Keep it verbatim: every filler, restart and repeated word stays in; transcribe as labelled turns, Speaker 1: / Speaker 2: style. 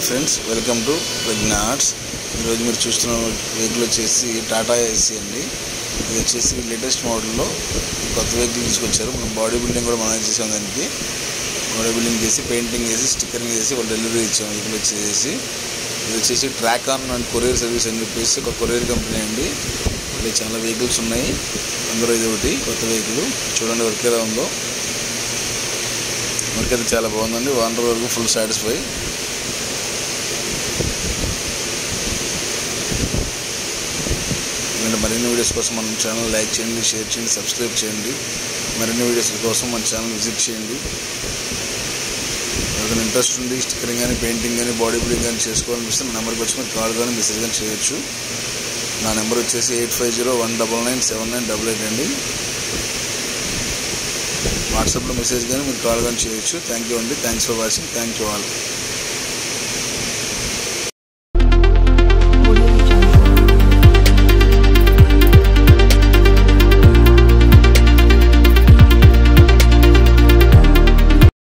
Speaker 1: Friends, welcome to Pragna Arts. ఈరోజు మీరు చూస్తున్న వెహికల్ వచ్చేసి టాటా ఏసీ అండి. ఇది వచ్చేసి లేటెస్ట్ మోడల్లో కొత్త వెహికల్ తీసుకొచ్చారు. మనం బాడీ బిల్డింగ్ కూడా మనం చేసాం. దానికి బాడీ బిల్డింగ్ చేసి పెయింటింగ్ చేసి స్టిక్కరింగ్ చేసి ఒక డెలివరీ ఇచ్చాము. వెహికల్ వచ్చేసి ఇది వచ్చేసి track on and courier service అని చెప్పేసి ఒక కొరియర్ కంపెనీ అండి. ఇక్కడ చాలా వెహికల్స్ ఉన్నాయి. అందులో ఇది ఒకటి కొత్త వెహికల్. చూడండి వర్క్ ఎలా ఉందో. వర్క్ అయితే చాలా బాగుందండి. ఓనర్ వరకు ఫుల్ సాటిస్ఫై. ఇలాంటి మరిన్ని వీడియోస్ కోసం మన ఛానల్ లైక్ చేయండి, షేర్ చేయండి, సబ్స్క్రైబ్ చేయండి. మరిన్ని వీడియోస్ కోసం మన ఛానల్ విజిట్ చేయండి. ఎవరికైనా ఇంట్రెస్ట్ ఉంది స్టిక్కరింగ్ కానీ పెయింటింగ్ కానీ బాడీ బిల్డింగ్ కానీ చేసుకోవాలనిపిస్తే నా నెంబర్కి వచ్చి మీరు కాల్ కానీ మెసేజ్ కానీ చేయొచ్చు. నా నెంబర్ వచ్చేసి eight five zero one double nine seven nine double eight అండి. వాట్సాప్లో మెసేజ్ కానీ మీరు కాల్ కానీ చేయొచ్చు. థ్యాంక్ యూ అండి. Thanks for watching. Thank you all.